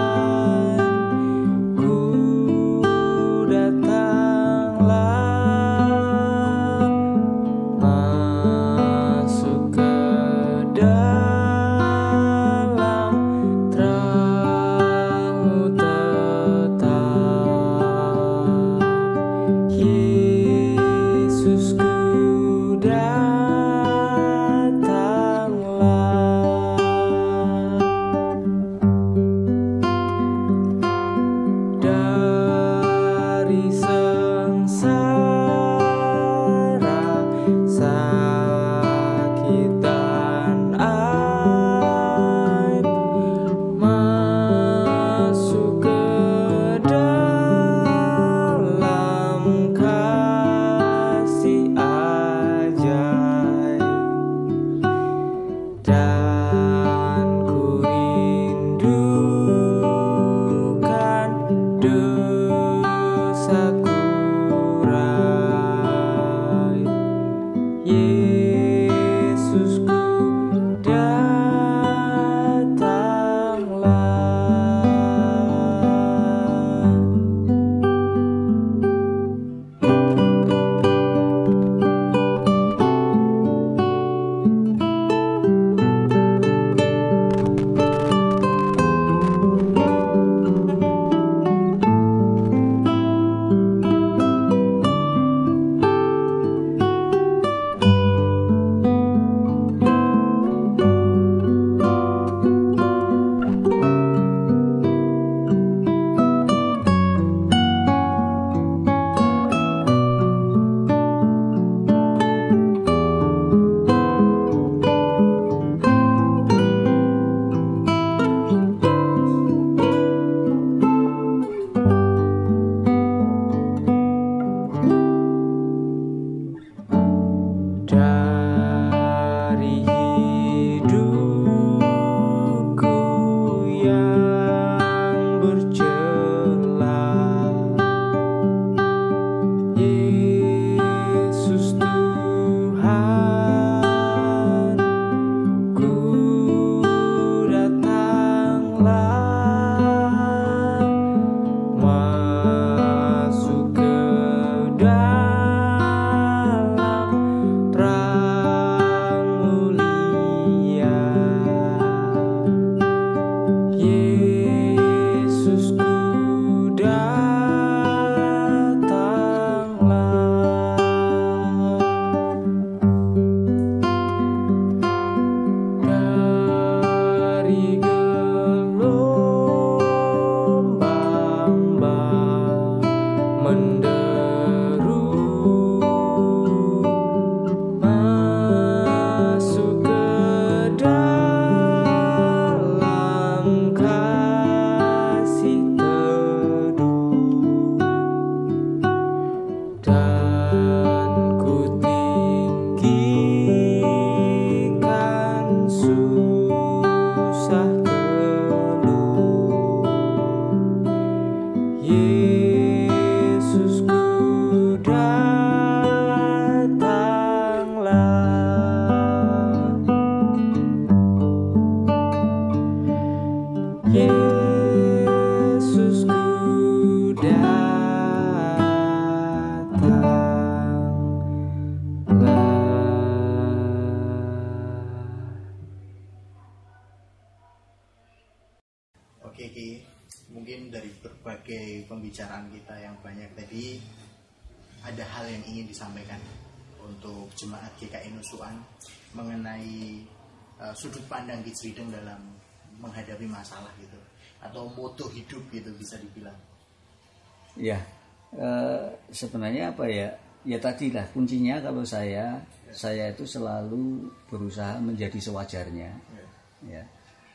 pembicaraan kita yang banyak tadi, ada hal yang ingin disampaikan untuk jemaat GKI Nusuan mengenai sudut pandang Kids Rideng dalam menghadapi masalah gitu, atau moto hidup gitu bisa dibilang. Ya, sebenarnya apa ya? Ya tadilah kuncinya kalau saya itu selalu berusaha menjadi sewajarnya. Ya.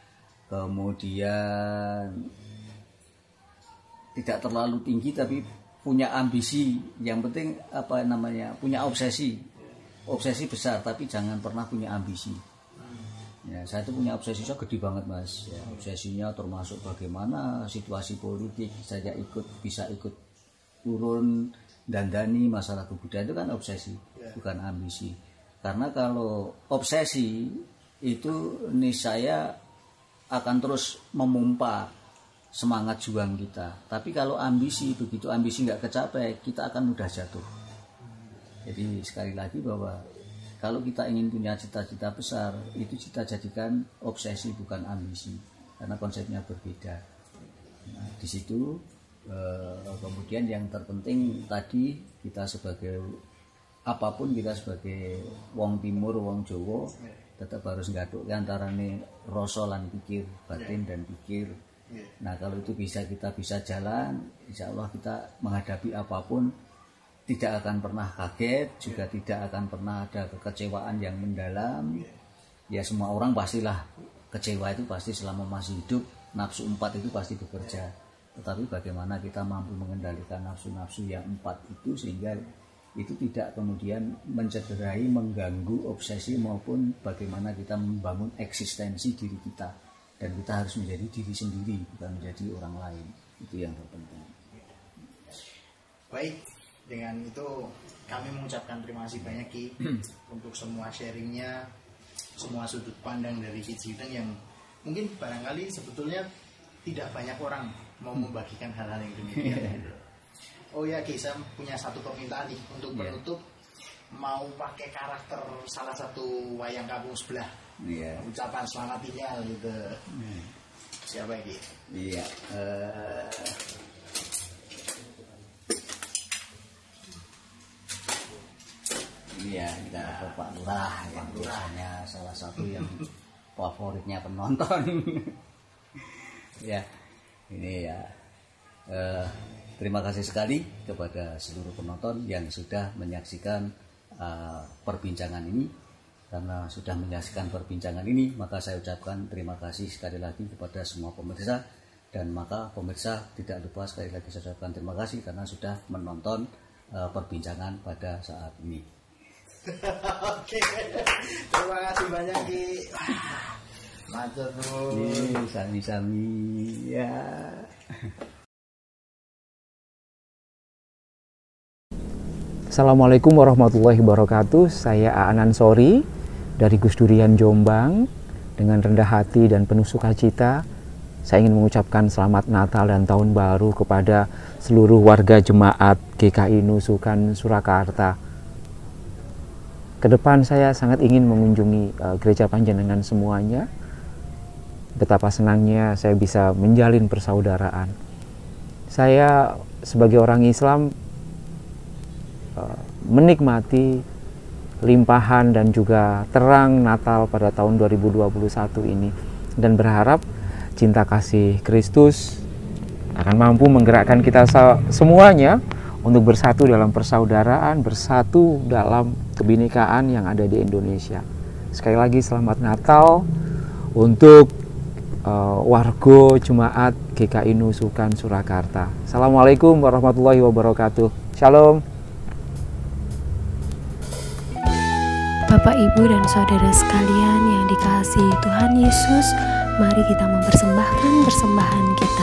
Kemudian tidak terlalu tinggi tapi punya ambisi. Yang penting apa namanya? Punya obsesi besar tapi jangan pernah punya ambisi. Ya, saya itu punya obsesi gede banget mas. Ya, obsesinya termasuk bagaimana situasi politik saya bisa ikut turun dandani masalah kebudayaan, itu kan obsesi, bukan ambisi. Karena kalau obsesi itu niscaya akan terus memompa semangat juang kita. Tapi kalau ambisi, begitu ambisi nggak kecapai, kita akan mudah jatuh. Jadi sekali lagi bahwa kalau kita ingin punya cita-cita besar, itu kita jadikan obsesi bukan ambisi, karena konsepnya berbeda. Nah, di situ kemudian yang terpenting tadi, kita sebagai apapun, kita sebagai wong timur, wong Jawa, tetap harus nggaduk antara rasa lan pikir, batin dan pikir. Nah kalau itu kita bisa jalan, insya Allah kita menghadapi apapun tidak akan pernah kaget, juga tidak akan pernah ada kekecewaan yang mendalam. Ya semua orang pastilah kecewa, itu pasti selama masih hidup, nafsu 4 itu pasti bekerja. Tetapi bagaimana kita mampu mengendalikan nafsu-nafsu yang 4 itu sehingga itu tidak kemudian mencederai, mengganggu obsesi, maupun bagaimana kita membangun eksistensi diri kita. Dan kita harus menjadi diri sendiri, bukan menjadi orang lain. Itu yang terpenting. Baik, dengan itu kami mengucapkan terima kasih banyak Ki untuk semua sharingnya, semua sudut pandang dari Kids Rideng yang mungkin barangkali sebetulnya tidak banyak orang mau membagikan hal-hal yang demikian. Oh ya Ki, saya punya satu permintaan nih untuk penutup, mau pakai karakter salah satu wayang kampung sebelah. Ucapan selamat tinggal gitu. Siapa Ki? Iya. Iya, kita ada Pak Lurah yang biasanya salah satu yang favoritnya penonton. Ya, ini ya. Terima kasih sekali kepada seluruh penonton yang sudah menyaksikan perbincangan ini. Karena sudah menyaksikan perbincangan ini, maka saya ucapkan terima kasih sekali lagi kepada semua pemirsa. Dan maka pemirsa tidak lupa sekali lagi saya ucapkan terima kasih karena sudah menonton perbincangan pada saat ini. Oke, terima kasih banyak Ki. Matur nuwun. Sami-sami ya. Assalamualaikum warahmatullahi wabarakatuh. Saya Aanan Sori dari Gus Durian Jombang. Dengan rendah hati dan penuh sukacita, saya ingin mengucapkan selamat Natal dan Tahun Baru kepada seluruh warga jemaat GKI Nusukan Surakarta. Kedepan saya sangat ingin mengunjungi gereja panjenengan semuanya. Betapa senangnya saya bisa menjalin persaudaraan. Saya sebagai orang Islam menikmati limpahan dan juga terang Natal pada tahun 2021 ini, dan berharap cinta kasih Kristus akan mampu menggerakkan kita semuanya untuk bersatu dalam persaudaraan, bersatu dalam kebinekaan yang ada di Indonesia. Sekali lagi selamat Natal untuk warga jemaat GKI Nusukan Surakarta. Assalamualaikum warahmatullahi wabarakatuh. Shalom. Bapak, Ibu, dan saudara sekalian yang dikasihi Tuhan Yesus, mari kita mempersembahkan persembahan kita.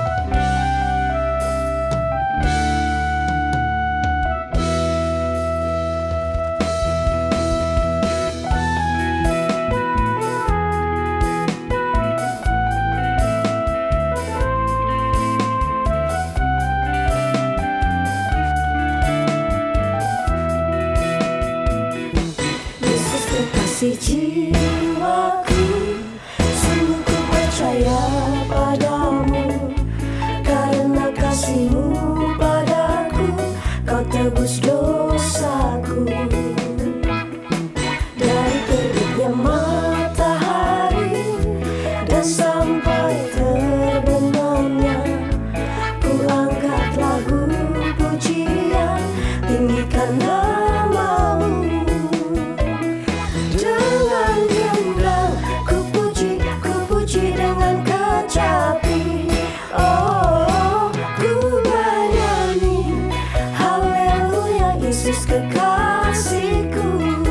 Si jiwaku, sungguh ku percaya padamu, karena kasih-Mu tebus dosaku. Dari terbitnya matahari dan sampai terbenamnya, ku angkat lagu pujian, tinggikan namamu. Dengan gemblang ku puji dengan kecapi. Oh, ku bernyanyi haleluya, Yesus kekasihku.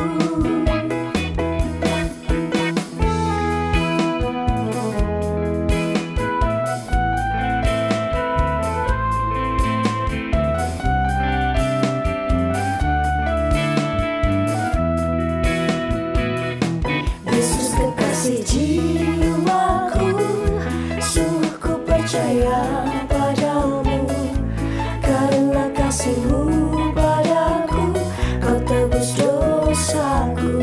Yesus kekasih jiwaku, sungguh ku percaya padamu. Karena kasih-Mu padaku, Kau tebus dosaku.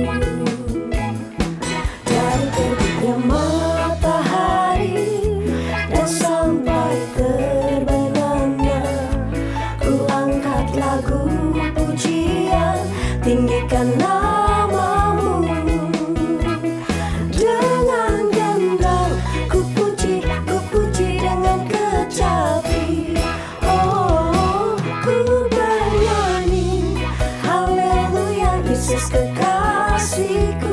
Dari terbitnya matahari dan sampai terbenamnya, ku angkat lagu pujian, tinggikan namamu. Dengan gemblang ku puji dengan kecapi. Oh, ku bernyanyi haleluya, Yesus kekasihku.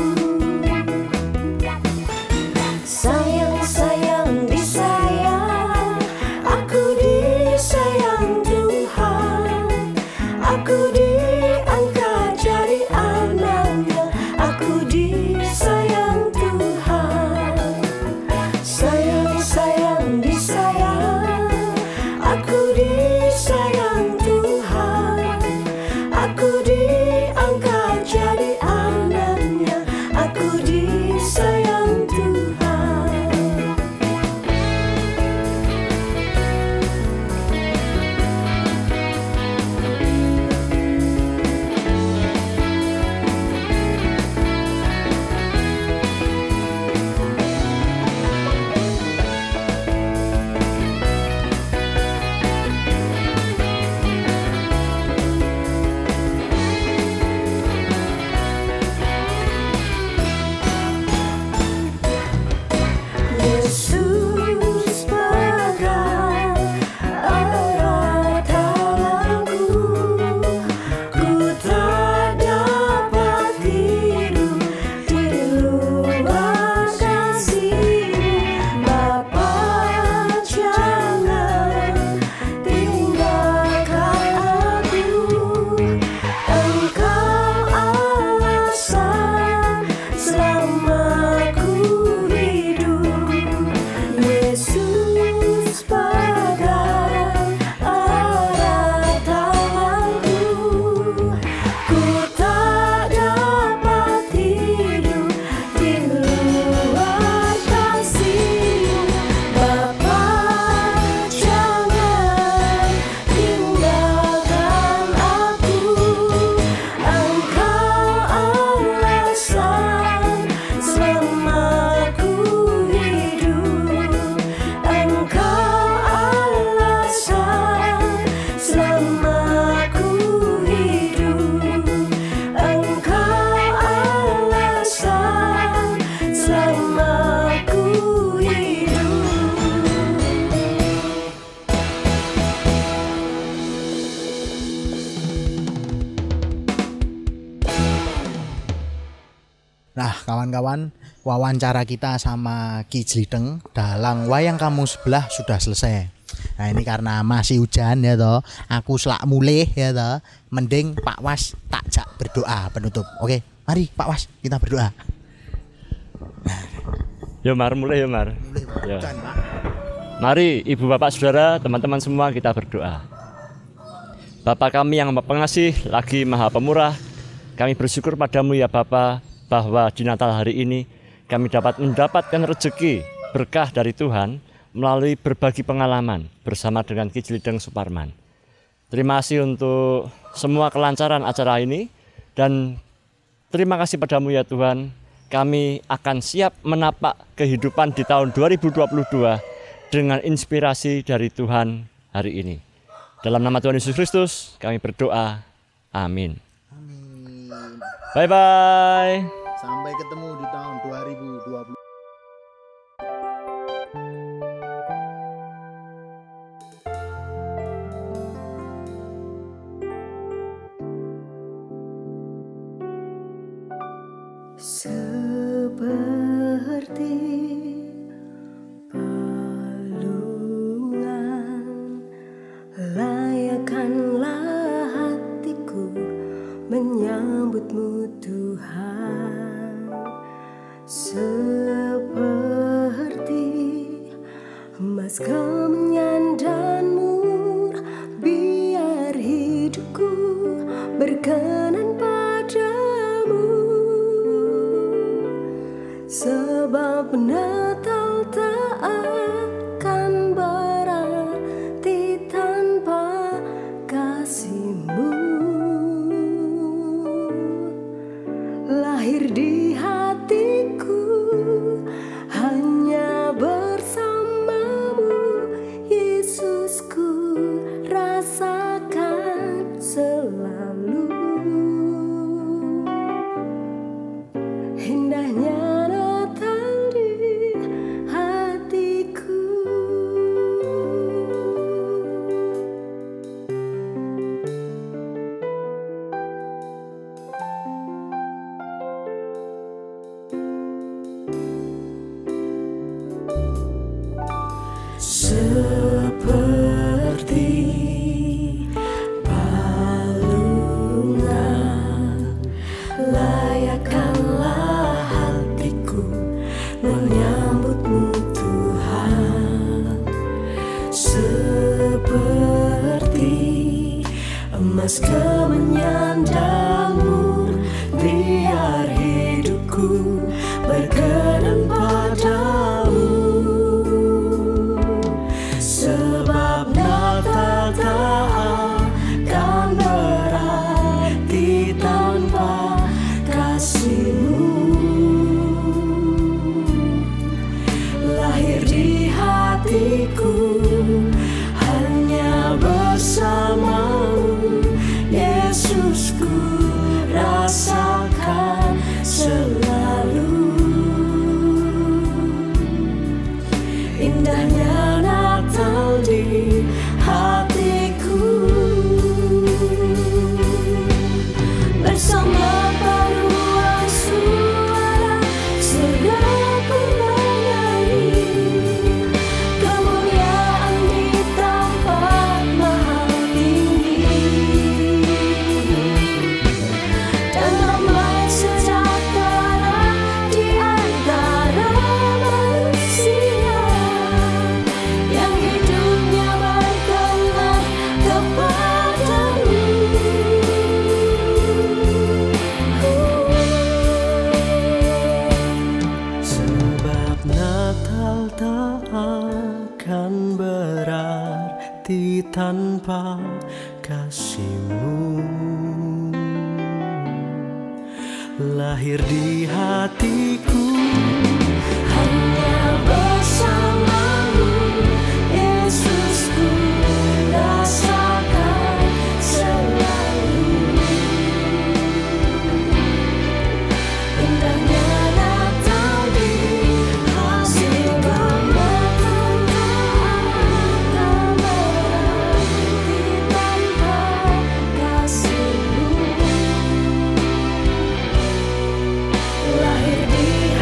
Sayang, sayang, disayang, aku disayang Tuhan. Aku diangkat jadi anaknya, aku disayang Tuhan. Sayang, sayang, disayang, aku disayang Tuhan. Aku diangkat jadi anaknya, aku disayang Tuhan. Yesus pegang erat tanganku, ku tak dapat hidup di luar kasih-Mu. Bapa, jangan tinggalkan aku, Engkau alasan selama ku hidup. Yesus pegang erat tanganku, ku tak dapat hidup di luar kasih-Mu. Bapa, jangan tinggalkan aku, Engkau alasan selama ku hidup. Engkau alasan selama ku hidup. Engkau alasan selama ku hidup. Nah, kawan-kawan, wawancara kita sama Ki Jlideng dalang Wayang Kamu Sebelah sudah selesai. Nah, ini karena masih hujan ya toh, aku selak mulih ya toh, mending Pak Was tak jak berdoa penutup. Oke, mari Pak Was kita berdoa. Ya Mar, mulai ya Mar. Ya. Hujan, Pak. Mari Ibu Bapak Saudara, teman-teman semua kita berdoa. Bapa kami yang Maha Pengasih, lagi Maha Pemurah, kami bersyukur padamu ya Bapa, bahwa di Natal hari ini kami dapat mendapatkan rezeki berkah dari Tuhan melalui berbagi pengalaman bersama dengan Ki Jlideng Suparman. Terima kasih untuk semua kelancaran acara ini, dan terima kasih padamu ya Tuhan, kami akan siap menapak kehidupan di tahun 2022 dengan inspirasi dari Tuhan hari ini. Dalam nama Tuhan Yesus Kristus kami berdoa. Amin. Amin. Bye-bye. Sampai ketemu di tahun 2020. Seperti palungan, layakkanlah hatiku menyambutmu Tuhan. Seperti emas kemenyan dan mur, biar hidupku berkenan padamu. Sebab Natal tak akan berarti tanpa kasih-Mu. Lahir di hatiku hanya bersama-Mu, Yesusku rasakan selalu. Indahnya Natal di hatiku. Seperti palungan, layakkanlah hatiku menyambutmu Tuhan. Seperti emas kemenyan dan mur, biar hidupku berkenan padamu. Sebab Natal tak akan berarti tanpa kasih-Mu. Lahir di hatiku hanya bersama-Mu, Yesusku rasakan selalu. Indahnya Natal di hatiku. Bersama paduan suara surga pun menyanyi kemuliaan di tempat maha tinggi, dan damai sejahtera di antara manusia yang hidupnya berkenan kepadamu. Sebab Natal tak akan berarti tanpa kasih-Mu. Lahir di hatiku hanya bersama-Mu, Yesusku rasakan selalu. Indahnya Natal di hatiku, akan berarti tanpa kasih-Mu. Lahir di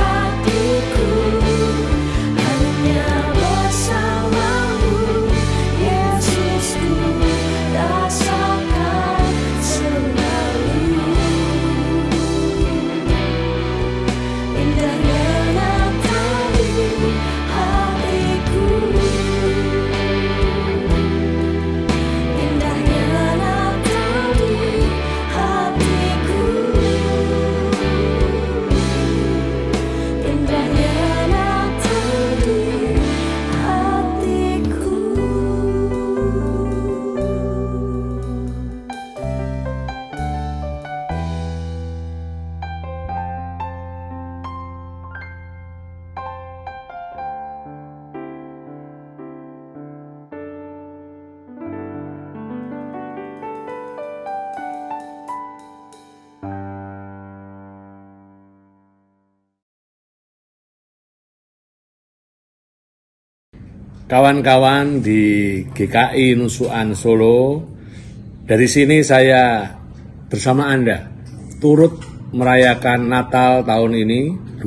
kawan-kawan di GKI Nusuan Solo, dari sini saya bersama Anda turut merayakan Natal tahun ini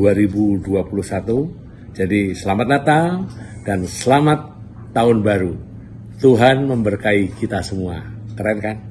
2021. Jadi selamat Natal dan selamat tahun baru. Tuhan memberkahi kita semua. Keren kan?